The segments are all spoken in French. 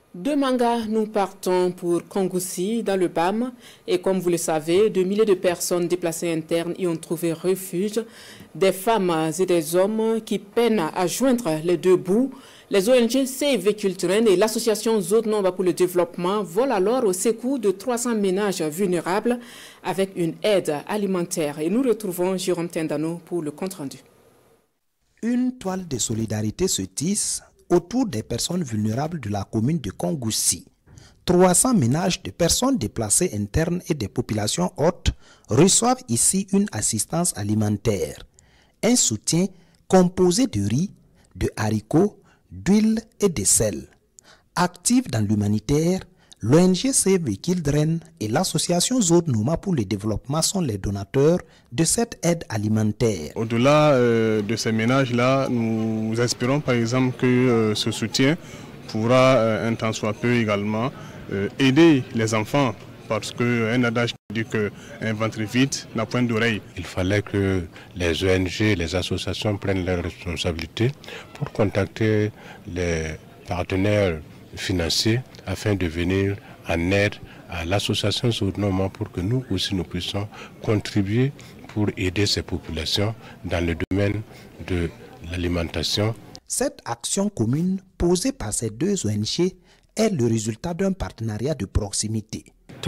De Manga, nous partons pour Kongoussi, dans le BAM. Et comme vous le savez, de milliers de personnes déplacées internes y ont trouvé refuge. Des femmes et des hommes qui peinent à joindre les deux bouts. Les ONG Save Culturel et l'association Zodnova pour le développement volent alors au secours de 300 ménages vulnérables avec une aide alimentaire. Et nous retrouvons Jérôme Tendano pour le compte-rendu. Une toile de solidarité se tisse autour des personnes vulnérables de la commune de Kongoussi. 300 ménages de personnes déplacées internes et des populations hautes reçoivent ici une assistance alimentaire. Un soutien composé de riz, de haricots, d'huile et de sel. Active dans l'humanitaire, l'ONG Save Children et l'association Zodnoma pour le développement sont les donateurs de cette aide alimentaire. Au-delà de ces ménages-là, nous espérons par exemple que ce soutien pourra un tant soit peu également aider les enfants, parce qu'un adage dit qu'un ventre vide n'a point d'oreille. Il fallait que les ONG, les associations prennent leurs responsabilités pour contacter les partenaires financiers afin de venir en aide à l'association Zodnoma pour que nous aussi nous puissions contribuer pour aider ces populations dans le domaine de l'alimentation. Cette action commune posée par ces deux ONG est le résultat d'un partenariat de proximité.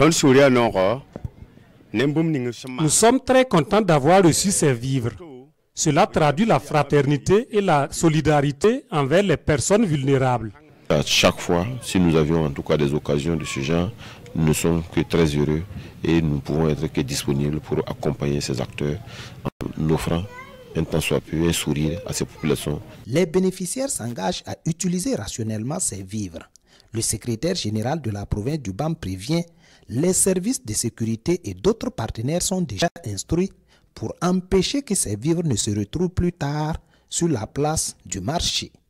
Nous sommes très contents d'avoir reçu ces vivres. Cela traduit la fraternité et la solidarité envers les personnes vulnérables. À chaque fois, si nous avions en tout cas des occasions de ce genre, nous ne sommes que très heureux et nous ne pouvons être que disponibles pour accompagner ces acteurs en offrant un tant soit peu un sourire à ces populations. Les bénéficiaires s'engagent à utiliser rationnellement ces vivres. Le secrétaire général de la province du BAM prévient, les services de sécurité et d'autres partenaires sont déjà instruits pour empêcher que ces vivres ne se retrouvent plus tard sur la place du marché.